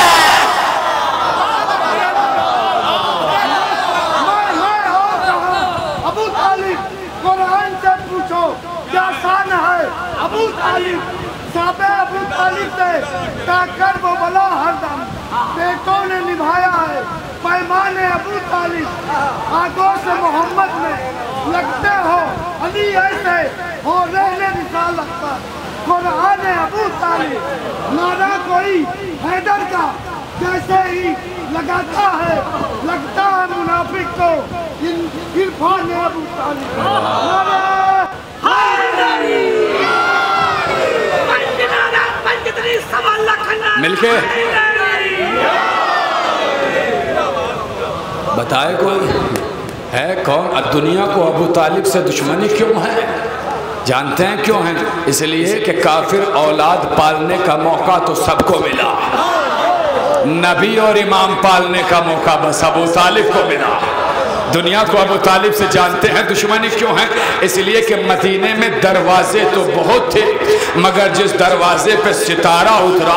Speaker 2: ابو طالب قرآن سے پوچھو کیا شان ہے ابو طالب، صحابہ ابو طالب سے کر وہ بلا ہر دم بیٹوں نے نبھایا ہے پیمان ابو طالب، آگوش محمد میں لگتے ہو علی ایسے ہو رہنے رسالت پر، قرآن ابو طالب نعرہ کوئی حیدر کا جیسے ہی لگاتا ہے، لگتا ہے منافق کو عرفان ابو طالب۔ نعرہ حیدری
Speaker 1: مل کے بتائے کوئی ہے کون؟ دنیا کو ابو طالب سے دشمنی کیوں ہے؟ جانتے ہیں کیوں ہیں؟ اس لیے کہ کافر اولاد پالنے کا موقع تو سب کو ملا، نبی اور امام پالنے کا موقع بس ابو طالب کو ملا۔ دنیا کو ابو طالب سے جانتے ہیں دشمنی کیوں ہے؟ اس لیے کہ مدینے میں دروازے تو بہت تھے، مگر جس دروازے پہ ستارہ اترا،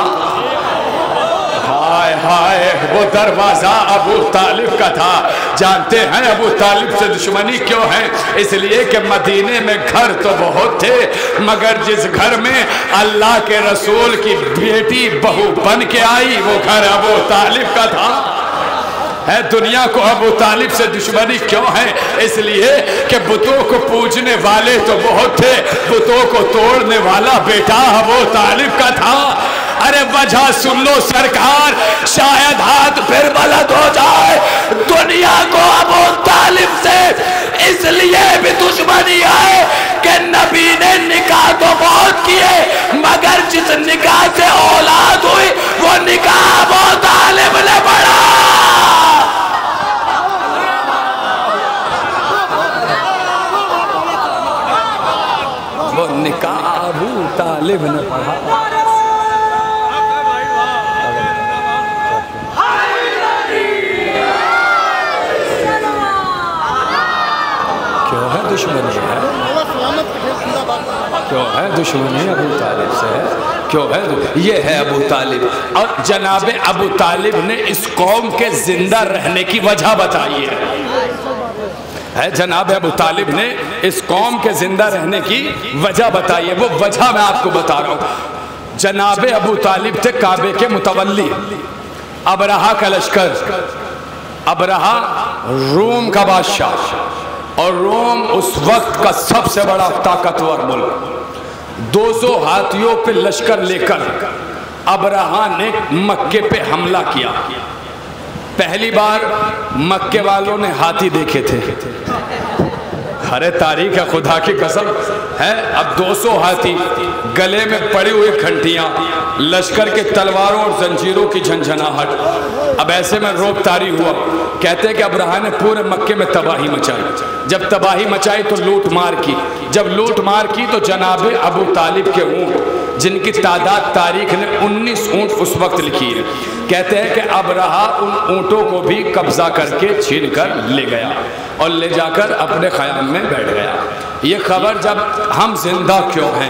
Speaker 1: ہائے ہائے، وہ دروازہ ابو طالب کا تھا۔ جانتے ہیں ابو طالب سے دشمنی کیوں ہے؟ اس لیے کہ مدینے میں گھر تو بہت تھے، مگر جس گھر میں اللہ کے رسول کی بیٹی بہو بن کے آئی، وہ گھر ابو طالب کا تھا۔ ہے دنیا کو ابو طالب سے دشمنی کیوں ہے؟ اس لیے کہ بتوں کو پوجنے والے تو بہت تھے، بتوں کو توڑنے والا بیٹا ابو طالب کا تھا۔ ارے وجہ سن لو سرکار، شاید ہاتھ پھر بلند ہو جائے۔ دنیا کو ابو طالب سے اس لیے بھی دشمنی ہے کہ نبی نے نکاح تو بہت کیے، مگر جس نکاح سے اولاد ہوئی وہ نکاح ابو طالب نے پڑھا۔ وہ نکاح ابو طالب نے پڑھا۔ کیوں ہے دشمنی ہے؟ کیوں ہے دشمنی ابو طالب سے ہے؟ کیوں ہے؟ یہ ہے ابو طالب۔ اور جناب ابو طالب نے اس قوم کے زندہ رہنے کی وجہ بتائی ہے۔ جناب ابو طالب نے اس قوم کے زندہ رہنے کی وجہ بتائی ہے۔ وہ وجہ میں آپ کو بتا رہا ہوں۔ جناب ابو طالب تھے کعبے کے متولی۔ ابرہہ کا لشکر، ابرہہ روم کا بادشاہ، اور روم اس وقت کا سب سے بڑا طاقتور ملک، 200 ہاتھیوں پہ لشکر لے کر ابرہہ نے مکے پہ حملہ کیا۔ پہلی بار مکے والوں نے ہاتھی دیکھے تھے۔ ارے تاریخ ہے خدا کی قسم ہے۔ اب 200 ہاتھی، گلے میں پڑے ہوئے گھنٹیاں، لشکر کے تلواروں اور زنجیروں کی جھنجھناہٹ۔ اب ایسے میں روب طاری ہوا۔ کہتے ہیں کہ ابرہہ نے پورے مکے میں تباہی مچائی۔ جب تباہی مچائی تو لوٹ مار کی۔ جب لوٹ مار کی تو جناب ابو طالب کے اونٹ، جن کی تعداد تاریخ نے 19 اونٹ اس وقت لکھی ہے، کہتے ہیں کہ ابرہہ ان اونٹوں کو بھی قبضہ کر کے چھین کر لے گیا اور لے جا کر اپنے خیام میں بیٹھ گیا۔ یہ خبر جب ہم زندہ کیوں ہیں؟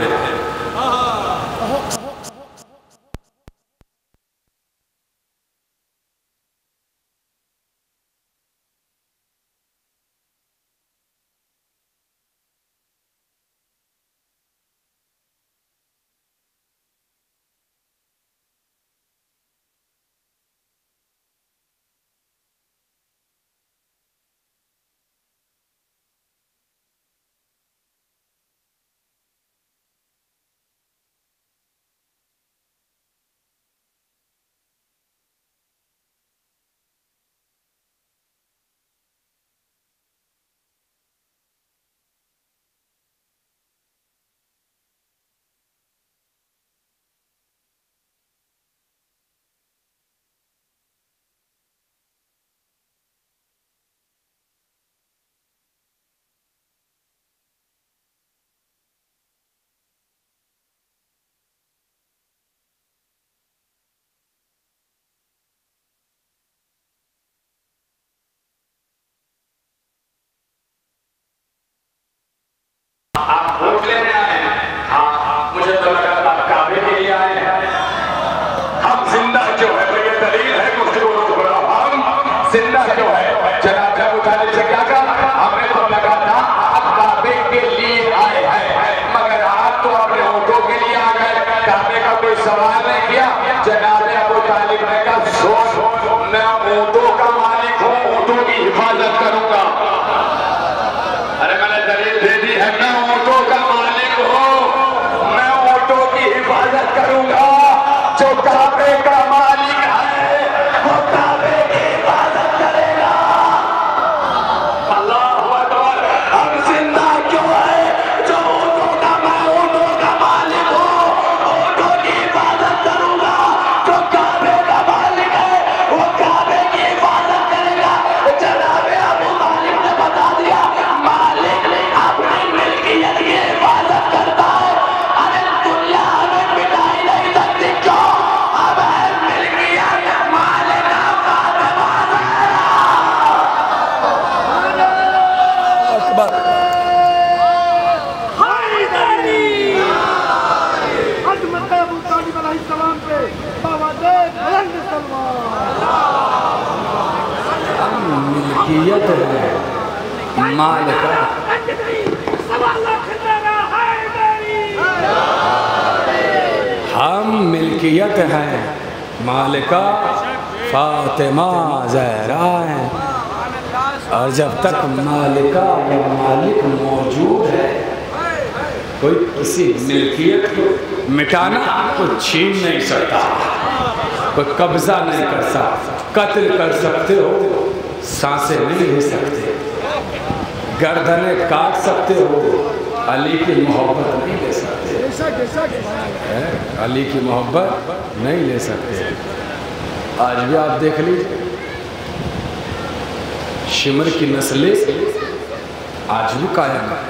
Speaker 1: آپ ووٹ لینے آئے ہیں؟ ہاں، مجھے تو لگا آپ کعبے کے لیے آئے ہیں۔ ہم زندہ کیوں ہے؟ تو یہ دلیل ہے گفتگو روک رہا ہوں۔ ہم زندہ کیوں ہے؟ جناب ابو طالب سے کیا کہا؟ ہمیں تو لگا تھا آپ کعبے کے لیے آئے ہیں، مگر آپ تو اپنے اونٹوں کے لیے آ گئے، کعبے کا کوئی سوال نہیں کیا۔ جناب ابو طالب نے کہا سن، میں اونٹوں کا مالک ہوں، اونٹوں کی حفاظت کروں گا۔ ارے میں نے دلیل دے دی ہے نا، اونٹوں کا مالک ہوں، میں اونٹوں کی حفاظت کروں گا۔ جو کعبے کا مالک ہے وہ کعبے کی حفاظت کرے گا۔ اللہ اکبر۔ ہم زندہ کیوں ہے؟ جو اونٹوں کا مالک ہوں، اونٹوں کی حفاظت کروں گا۔ جو کعبے کا مالک ہے وہ کعبے کی حفاظت کرے گا۔ جناب ابو طالب نے بتایا مالکہ ہم ملکیت ہیں مالکہ فاطمہ زہرا ہیں، اور جب تک مالکہ یا مالک موجود ہے کوئی کسی ملکیت کو مٹانا کوئی چھین نہیں سکتا، کوئی قبضہ نہیں کر سکتا، قتل کر سکتے ہو سانسیں نہیں لے سکتے، گردنیں کاٹ سکتے ہو، علی کی محبت نہیں لے سکتے، علی کی محبت نہیں لے سکتے۔ آج بھی آپ دیکھ لیجئے شمر کی نسلیں آج بھی قائم ہے،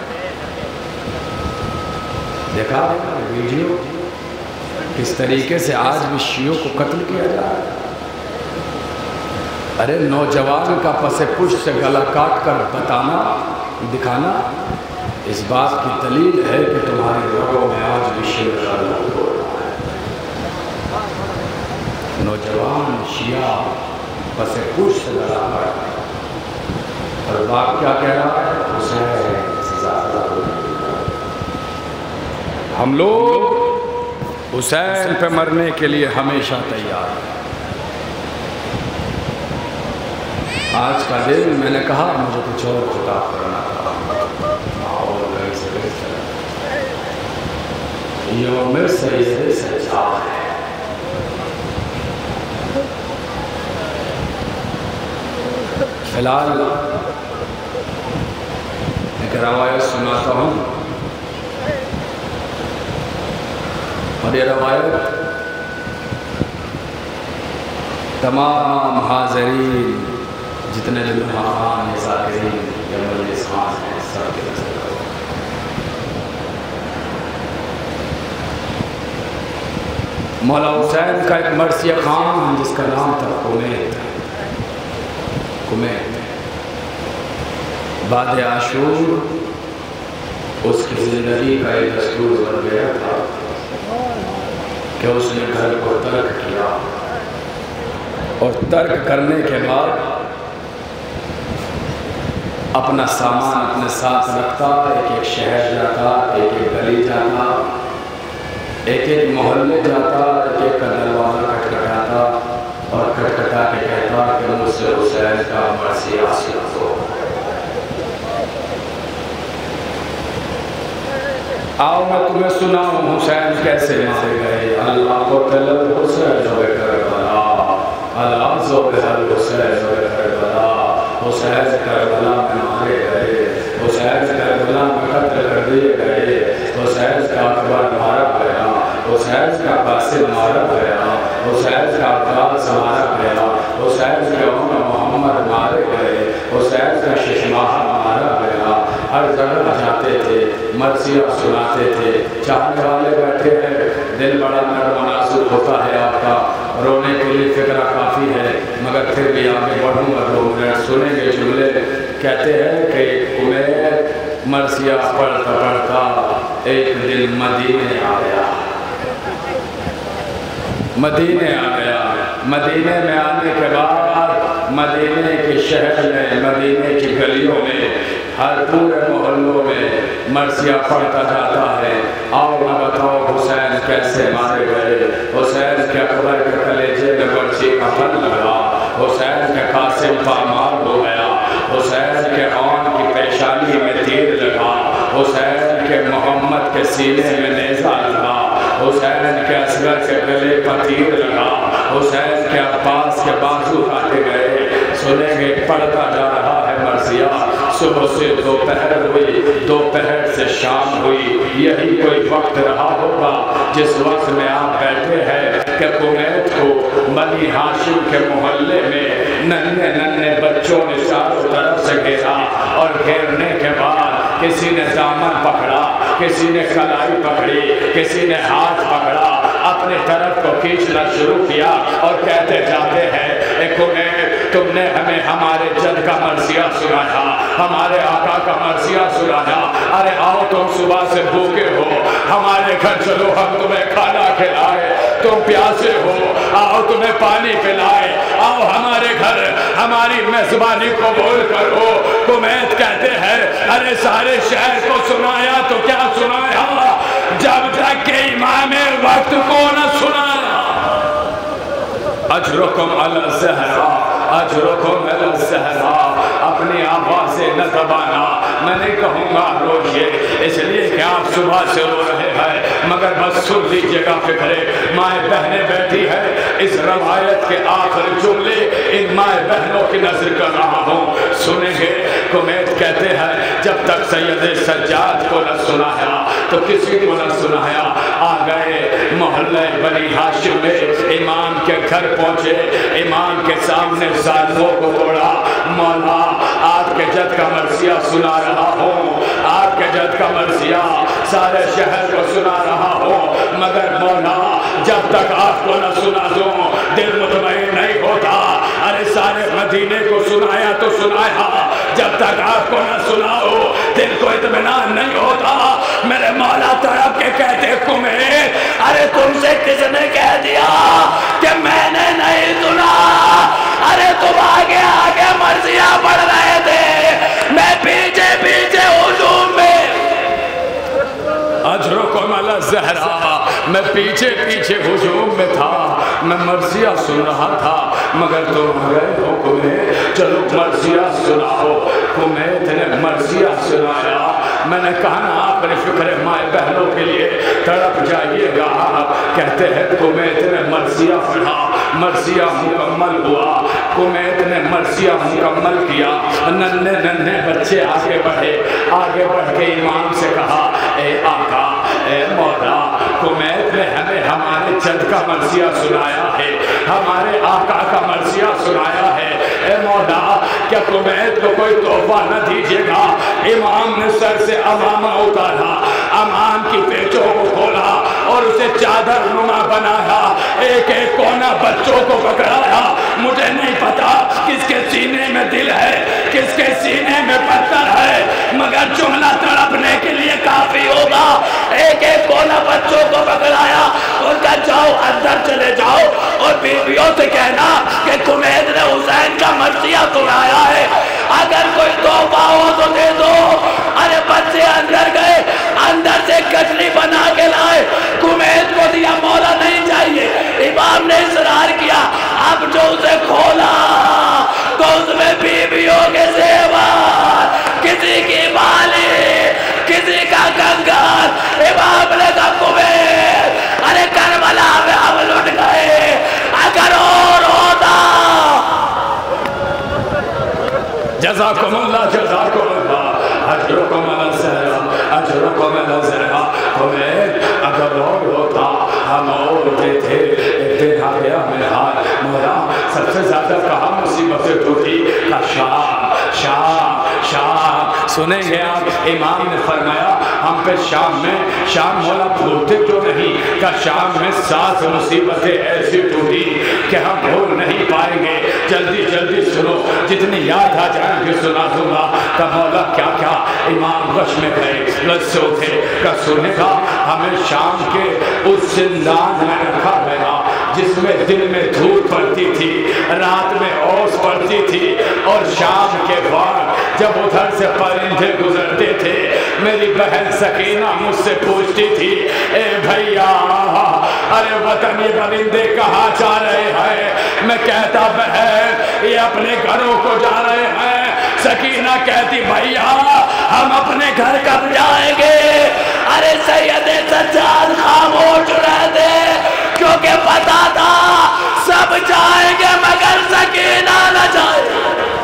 Speaker 1: دیکھا ویڈیو کس طریقے سے آج بھی شیعوں کو قتل کیا جا رہا ہے۔ ارے نوجوان کا پس پشت سے گلا کاٹ کر بتانا دکھانا اس بات کی دلیل ہے کہ تمہارے لوگوں میں آج بھی شمر اللہ ہو رہا ہے۔ نوجوان شیعہ پس پشت سے گلا کاٹ اور باپ کیا کہہ رہا ہے؟ حسین ہم لوگ حسین پہ مرنے کے لیے ہمیشہ تیار ہیں۔ آج کا دن میں نے کہا مجھے کچھ اور خطاب کرنا تھا، یوم سید سجاد ہے۔ فی الحال ایک روایت سناتا ہوں، اور یہ روایت تمام حاضرین جتنے لمحان ذاکرین یا مجلس خاص ہیں سب کے نظر مولا حسین کا ایک مرثیہ خان جس کا نام تھا کمیت، بعد عاشور اس کی زندگی کا ایک دستور بن گیا تھا کہ اس نے گھر کو ترک کیا، اور ترک کرنے کے بعد اپنا سامان اپنے ساتھ رکھتا، ایک ایک شہر جاتا، ایک ایک گلی جاتا، ایک ایک محلے جاتا، ایک ایک کا دروازہ کھٹکھٹاتا اور کھٹکھٹا کے کہتا کہ مجھ سے حسین کا مرثیہ حاصل ہو۔ آؤ میں تمہیں سناؤں حسین کیسے مارے گئے۔ اللہ کو طلب حسین و کربلا، اللہ زو بہر حسین و کربلا، حسین کربلا میں مارے گئے، حسین کربلا میں قتل کر دیے گئے، حسین کا اکبر مارا گیا، حسین کا قاسم مارا گیا، حسین کا عباس مارا گیا، حسین کے محمد مارے گئے، حسین کا ششماہ مارا گیا۔ ہر جگہ جاتے تھے، مرثیہ سناتے تھے، چاہنے والے بیٹھے ہیں، دل بڑا نرم نازک ہوتا ہے آپ کا، رونے کے لیے فکرہ کافی ہے، مگر پھر بھی آگے بڑھوں گا، لوگ سنیں گے جملے۔ کہتے ہیں کہ کمیت مرثیہ پڑھتا پڑھتا ایک دن مدینے آ گیا، مدینے آ گیا۔ مدینے میں آنے کے بعد مدینے کے شہر میں، مدینے کی گلیوں میں، ہر پورے محلوں میں مرثیہ پڑھتا جاتا ہے۔ آؤ نہ بتاؤ حسین کیسے مارے گئے، حسین کے اکبر کے کلیجے میں برچی کا پھل لگا، حسین کے قاسم پامال ہو گیا، حسین کے آن کی پیشانی میں تیر لگا، حسین کے محمد کے سینے میں نیزہ لگا، حسین کے اصغر کے گلے پر تیر لگا، حسین کے عباس کے بازو کاٹے گئے۔ سنیں گے پڑھتا جا رہا ہے مرثیہ، صبح سے دوپہر ہوئی، دوپہر سے شام ہوئی، یہی کوئی وقت رہا ہوگا جس وقت میں آپ بیٹھے ہیں کہ کمیت کو بنی ہاشم کے محلے میں ننھے ننھے بچوں نے چاروں طرف سے گھیرا، اور گھیرنے کے بعد کسی نے دامن پکڑا، کسی نے کلائی پکڑی، کسی نے ہاتھ پکڑا، اپنے طرف کو کھینچنا شروع کیا اور کہتے جاتے ہیں اے کمیت تم نے ہمیں ہمارے جد کا مرثیہ سنایا، ہمارے آقا کا مرثیہ سنایا، ارے آؤ تم صبح سے بھوکے ہو، ہمارے گھر چلو ہم تمہیں کھانا کھلائے، तुम प्यासे हो, आओ तुम्हें पानी पिलाए, आओ हमारे घर हमारी मेजबानी कबूल करो। कुमैत कहते हैं अरे सारे शहर को सुनाया तो क्या सुनाया, जब तक के इमाम वक्त को न सुनाया। अजरुकुम अला ज़हरा, अजरुकुम अला ज़हरा, अपनी आवाज़ से न दबाना। मैं नहीं कहूँगा रोइए, इसलिए कि आप सुबह से रो रहे हैं, मगर बस सुन लीजिएगा फिक्रे। माए बहनें बैठी है, इस रवायत के आखिरी जुमले इन माए बहनों की नजर कर रहा हूँ, सुनेंगे। कुमैत कहते हैं जब तक सैयद सज्जाद को न सुनाया तो किसी को न सुनाया। आ गए मोहल्ले बनी हाशिम में, इमाम के घर पहुंचे, इमाम के सामने ज़ालिमों को तोड़ा। मौला आपके जद का मर्सिया सुना रहा हूँ, आपके जद का मर्सिया सारे शहर को सुना रहा हूँ, मगर मौला जब तक आपको न सुना दूँ दिल मुतमईन नहीं होता। अरे सारे मदीने को सुनाया तो सुनाया, जब तक आपको न सुनाओ दिल को इत्मीनान नहीं होता। मेरे मौला तड़प के कहते कुमैत, अरे तुमसे किसने कह दिया कि मैंने नहीं सुना? अरे तुम आगे आगे मर्जियां बढ़ रहे थे, मैं पीछे पीछे हुजूम में। अजरुकुम अला ज़हरा, मैं पीछे पीछे हुजूम में था, मैं मर्जिया सुन रहा था, मगर तुम गए हो कुमैत, चलो मर्जिया सुनाओ। कुमैत ने मर्जिया सुनाया। मैंने कहा ना अपने फिक्र माए बहनों के लिए तड़प जाइएगा। कहते हैं कुमैत ने मर्जिया पढ़ा, मर्जिया मुकम्मल हुआ। कुमैत ने मर्जिया मुकम्मल किया। नन्हे नन्हे बच्चे आगे बढ़े, आगे बढ़ के इमाम से कहा ए आका, ए मौला, कुमैत ने हमें हमारे जद का मर्जिया सुनाया है, हमारे आका का मर्जिया सुनाया है। ए मौला, क्या कुमैत को कोई तोहफा न दीजिएगा? इमाम ने सर से अमामा उतारा, अमाम की पेचों को खोला और उसे चादर नुमा बनाया, एक एक कोना बच्चों को पकड़ाया। मुझे नहीं पता किसके सीने में दिल है, किसके सीने में पत्थर है, मगर जुमला तड़पने के लिए काफी होगा। एक एक कोना बच्चों को पकड़ाया और कहा जाओ अंदर चले जाओ और बीवियों से कहना कि कुमैत ने हुसैन का मर्जिया सुनाया है, अगर कोई तोहफा हो तो दे दो। अरे बच्चे अंदर गए, अंदर से कचरी बना के लाए, कुमैत को दिया, मौला नहीं चाहिए। इमाम ने इसरार किया, अब जो उसे खोला तो उसमें बीवियों के सेवा, किसी की बाली, किसी का कंगाल। इमाम ने कहा कुमैत, अरे करबला में हम लुट गए, अगर और होता। जज़ाकुमुल्लाह, जज़ाकुमुल्लाह, अजरुकुम अला ज़हरा, अजरुकुम अला ज़हरा। कुमैत, अगर और होता हम और देते। एक दिन आ गया मेरे हाथ, मौला सबसे ज्यादा कहाँ मुसीबतें टूटी? का शाम, शाम, शाम। सुनेंगे आप, इमाम ने फरमाया हम पे शाम में, शाम मौला भूलते क्यों नहीं? का शाम में 7 मुसीबतें ऐसी टूटी कि हम भूल नहीं पाएंगे। जल्दी जल्दी सुनो, जितनी याद आ जाएंगे सुना दूंगा। का मौला क्या क्या? इमाम गश में गए, लज्जे उठे, का सुनेगा हमें शाम के उस जिंदान में रखा गया जिसमें दिन में धूप पड़ती थी, रात में ओस पड़ती थी, और शाम के बाद जब उधर से परिंदे गुजरते थे, मेरी बहन सकीना मुझसे पूछती थी, ए भैया, अरे वतन ये परिंदे कहाँ जा रहे हैं? मैं कहता बहन ये अपने घरों को जा रहे हैं। सकीना कहती भैया हम अपने घर कब जाएंगे? अरे सैयद सज्जाद खामोश रहते क्योंकि पता था सब जाएंगे मगर सकीना न जाए।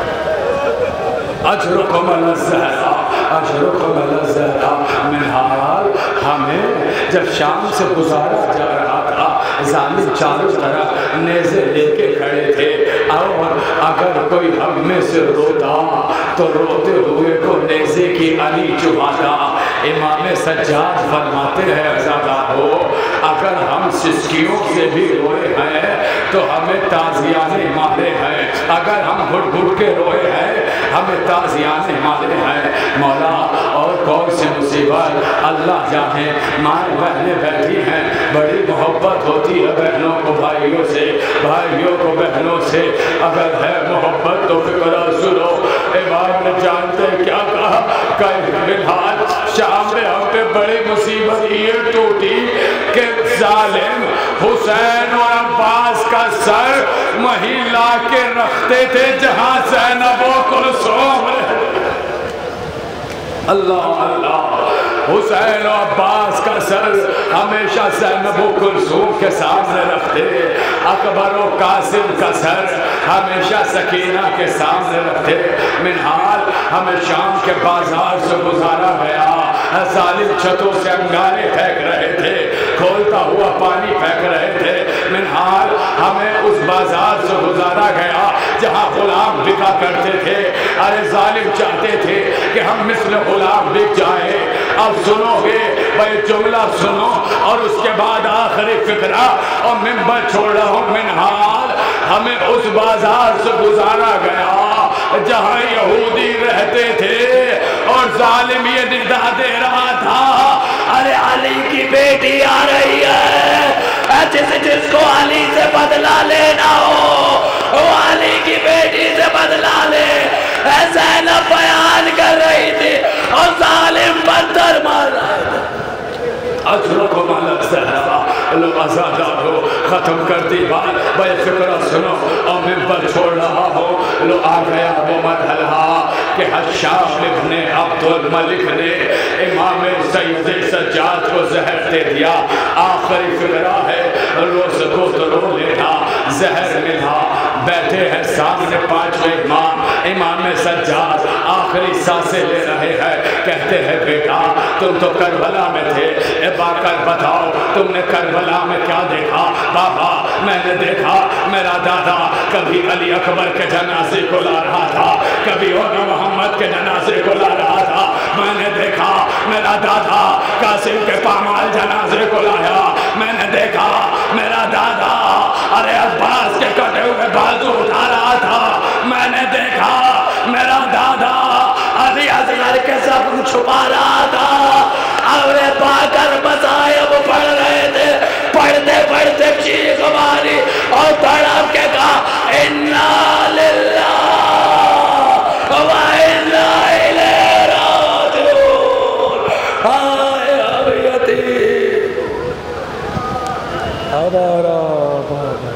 Speaker 1: अजरुकुम अला ज़हरा, अजरुकुम अला ज़हरा। मिनहाल हमें जब शाम से गुजारा जा रहा था, ज़ालिम चारों तरफ नेज़े लेके खड़े थे, और अगर कोई हम में से रोता तो रोते हुए को नेज़े की अली चुभाता। इमाम सज्जाद फरमाते हैं ज़्यादा हो, अब اگر ہم سسکیوں سے بھی روئے ہیں تو ہمیں تازیانے مارے ہیں، اگر ہم گھٹ گھٹ کے روئے ہیں ہمیں تازیانے مارے ہیں۔ مولا اور کون سی مصیبت اللہ جانے، مائیں بہنیں بیٹھی ہیں، بڑی محبت ہوتی ہے بہنوں کو بھائیوں سے، بھائیوں کو بہنوں سے، اگر ہے محبت تو فکرہ سنو۔ امام نے جانتے کیا کہا کہ بلحال شام میں ہم پہ بڑی مصیبت یہ ٹوٹی کہ ظالم حسین اور عباس کا سر وہیں لا کے رکھتے تھے جہاں زینب و کلثوم۔ اللہ اللہ، حسین و عباس کا سر ہمیشہ زینب و کلثوم کے سامنے رکھتے، اکبر و قاسم کا سر ہمیشہ سکینہ کے سامنے رکھتے۔ منحال ہمیں شام کے بازار سے گزارا گیا، ظالم چھتوں سے انگارے پھینک رہے تھے، کھولتا ہوا پانی پھینک رہے تھے۔ منحال ہمیں اس بازار سے گزارا گیا جہاں غلام بکا کرتے تھے۔ ارے ظالم چاہتے تھے کہ ہم مثل غلام بک جائیں۔ اب سنو گے بھائی، جملہ سنو اور اس کے بعد آخری فقرہ اور منبر چھوڑ رہا ہوں۔ منحال ہمیں اس بازار سے گزارا گیا جہاں یہودی رہتے تھے اور ظالم یہ ندا دے رہا تھا، ارے علی کی بیٹی آ رہی ہے، جس کو علی سے بدلہ لینا ہو وہ علی کی بیٹی سے بدلہ لے۔ زینب بیان کر رہی تھی اور ظالم پتھر مار رہے تھے۔ اجرکم علی الزہرا، لو ازادہ ہو ختم کر دی بات، بے فکرہ سنو اور منبر چھوڑ رہا ہو۔ لو آ گیا وہ مرحلہ کہ حشام ابن عبدالملک نے امام سید سجاد کو زہر دے دیا۔ آخری فقرہ ہے، روز کو تو رو لینا، زہر ملا، بیٹھے ہیں سامنے پانچویں امام، امام سجاد آخری سانسیں لے رہے ہیں، کہتے ہیں بیٹا تم تو کربلا میں تھے، کر بتاؤ تم نے کربلا میں کیا دیکھا؟ بابا میں نے دیکھا میرا دادا کبھی علی اکبر کے جنازے کو لا رہا تھا، کبھی اور محمد کے جنازے کو لا رہا تھا، میں نے دیکھا میرا دادا قاسم کے پامال جنازے کو لایا، میں نے دیکھا میرا دادا ارے عباس کے کٹے ہوئے بازو اٹھا رہا تھا، میں نے دیکھا میرا دادا علی اصغر کے زخم چھپا رہا تھا۔ اورے پا کر مصائب پڑھ رہے تھے، پڑھتے پڑھتے چیخ ماری اور تڑپ کے کہا اِنَّا لِلَّهِ وَإِنَّا إِلَيْهِ رَاجِعُونَ۔ آئے ابیتی ادارا بابا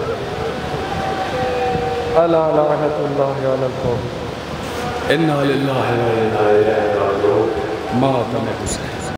Speaker 1: الا لعنت اللہ علی القوم اِنَّا لِلَّهِ وَإِنَّا إِلَيْهِ رَاجِعُونَ۔ ماتم حسین۔